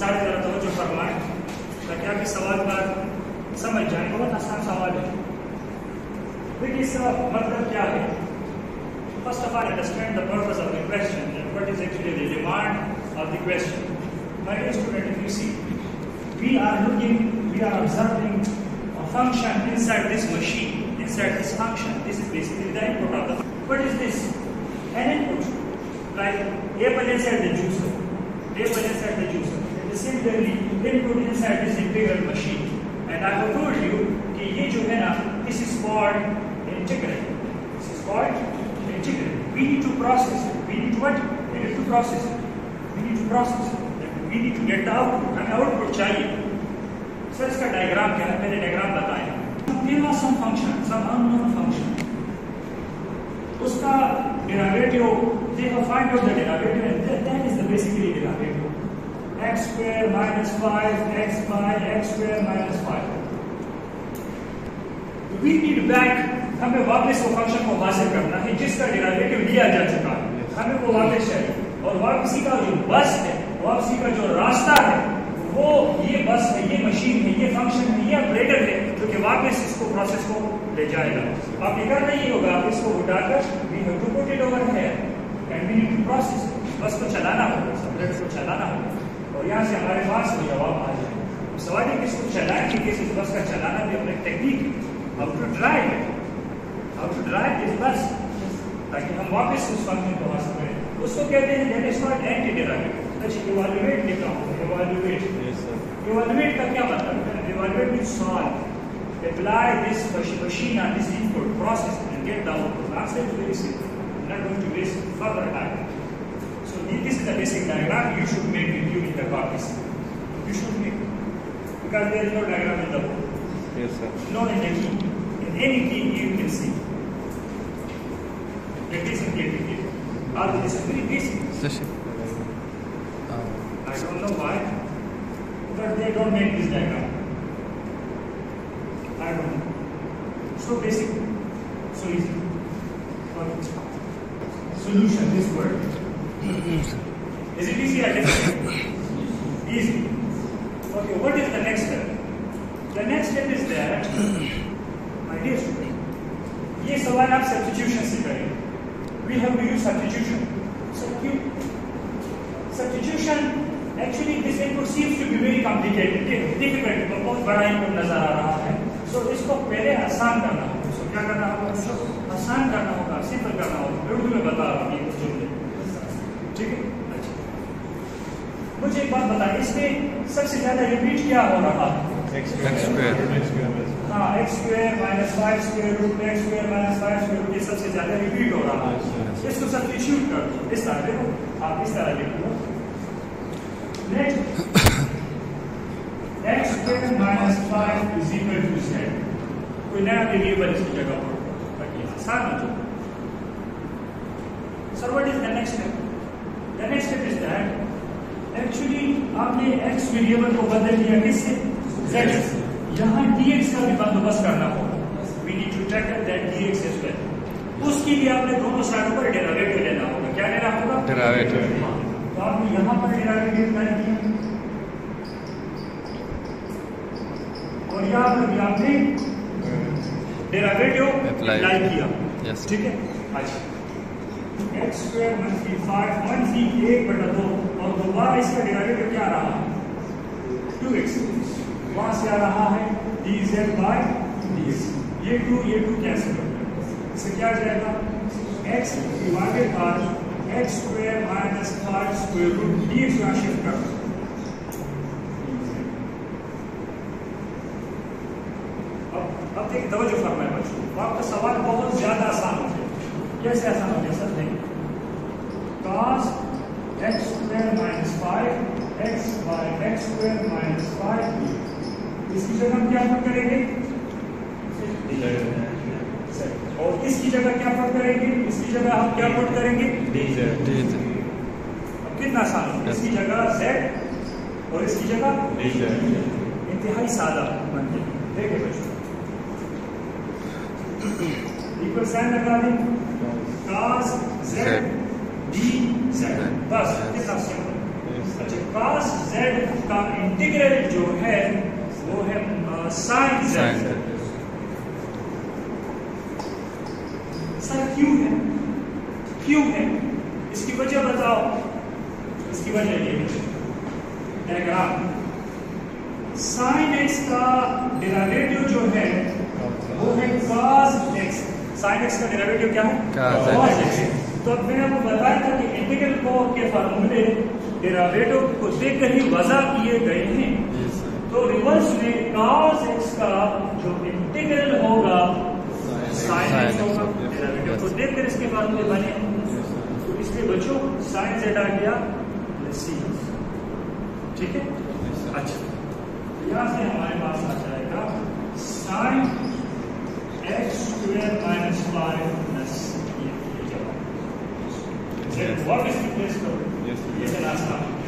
सारी तरह तवज्जो फरमाएं ताकि आपके सवाल पर समझ जाए। बहुत आसान सवाल है। देखिए इसका मतलब क्या है। First of all understand the purpose of the question and what is actually the demand of the question. My dear student, if you see we are observing a function inside this machine, inside this function. This is basically the input of the function. What is this? An input. Like apple inside the juicer. Apple inside the juicer. It is similarly input inside this integral machine. And I have told you कि ये जो है ना, this is called integral. This is called integral. We need to process it. We need what? We need to process it. We need to process it. We need to get the output. हमें output चाहिए। Sir इसका diagram क्या है? मैंने diagram बताया। There was some function, some unknown function. उसका derivative, they have find out the derivative, and that is the basically derivative. X square minus 5x by x square minus 5. We need back. हमें वापस वो function को हासिल करना है जिसका derivative लिया जा चुका है। हमें वो वापस चाहिए और वापसी का जो बस है, वापसी का जो रास्ता है, वो ये बस है, ये मशीन है, ये फंक्शन है, ये ऑपरेटर है जो कि वापस इसको प्रोसेस को ले जाएगा। आप ये करना ही होगा, आप इसको उठाकर we have to put it over here and we need to process. Bus को चलाना होगा, ऑपरेटर को चलाना होगा और यहाँ से हमारे पास वो जवाब आ जाए। सवाल है कि इसको चलाने के लिए इस बस का चलाना भी अपनी टेक्निक है। How to drive it, how to drive this bus, ताकि हम वापस उस फंक्शन को हासिल करें। उसको कहते हैं that is called anti derivative. अच्छा, इवैल्यूएट लिखा हुआ है। इवैल्यूएट, इवैल्यूएट का क्या मतलब है? Evaluate means solve, apply this machine on this input process and get the output. Answer is very simple, not going to waste further time. So this is the basic diagram you should make with you in the copies. You should make, because there is no diagram in the book. Yes sir. No in the key. In any key you can see. That is indicated. All this is very basic. I don't know why, but they don't make this diagram. I don't know. So basic, so easy. Okay. Solution, this word. Is it easy or difficult? Easy. Okay, what is the next step? The next step is that, my dear student, ये सवाल आप substitution से करेंगे. We have to use substitution. Substitution, actually this input seems to be very complicated, difficult, बहुत बड़ा input नजर आ रहा है। So इसको पहले आसान करना होगा। So क्या करना होगा? इसको आसान करना होगा, सिंपल करना होगा। उर्दू में बता रहा हूँ ये कुछ जुमले, ठीक है? अच्छा, मुझे एक बात बताइए, इसमें सबसे ज्यादा रिपीट क्या हो रहा है? X square. हाँ, x square minus 5 square root x square minus 5 square root, ये सबसे ज्यादा रिपीट हो रहा है। इसको सब्स्टिट्यूट कर दो, इस तरह देखो, आप इस तरह लिख लो। Next, x square minus 5 is equal to z. कोई नया वेरिएबल इसकी जगह पर ताकि आसान हो जाए। So what is the next step? The next step is that actually आपने x वेरिएबल को बदल दिया किससे? z से। यहाँ dx का भी बंदोबस्त करना होगा। We need to tackle that dx as well. उसके लिए आपने दोनों साइडों पर डेरिवेटिव लेना होगा। क्या लेना होगा? डेरिवेटिव। तो आपने यहाँ पर डेरिवेटिव कर दिया और यहाँ पर भी आपने डेरिवेटिव अप्लाई किया। यस, ठीक है। अच्छा, x स्क्वायर -5 1/2 और दोबारा इसका डेरिवेटिव क्या रहा? 2x। वहां से आ रहा है dz by dx। ये 2 कैंसिल हो गया। इससे क्या जाएगा? x divided by x square -5 square root dx यहाँ शिफ्ट कर दो। अब देखिए, तवज्जो फरमाएं बच्चों, आपका सवाल बहुत ज्यादा आसान हो गया। कैसे आसान हो गया सर? देखिए, cos x square -5 x by x square -5 इसकी जगह हम क्या पुट करेंगे? और इसकी जगह क्या पुट करेंगे? इसकी जगह हम क्या पुट करेंगे? अब कितना आसान हो? इसकी जगह z और इसकी जगह इंतहाई सादा बन गया। देखिए बच्चों, इक्वल साइन लगा दें, cos z dz, बस कितना सिंपल। अच्छा, cos z का इंटीग्रल जो है वो है sin z। सर क्यों है? क्यों है? इसकी वजह बताओ। इसकी वजह ये है, डायग्राम sin x का डेरिवेटिव जो है वो है cos x। sin x का डेरिवेटिव क्या है? cos x। तो अब मैंने आपको बताया था कि इंटीग्रल को के फार्मूले डेरिवेटिव को देखकर ही वजह किए गए हैं। तो रिवर्स में cos x का जो इंटीग्रल होगा sin x होगा, डेरिवेटिव को देखकर इसके फार्मूले बने। तो इसलिए बच्चों sin z आ गया c। ठीक है? अच्छा, यहां से हमारे पास आ जाएगा sin x square minus 5 plus what is the place for? Yes, yes.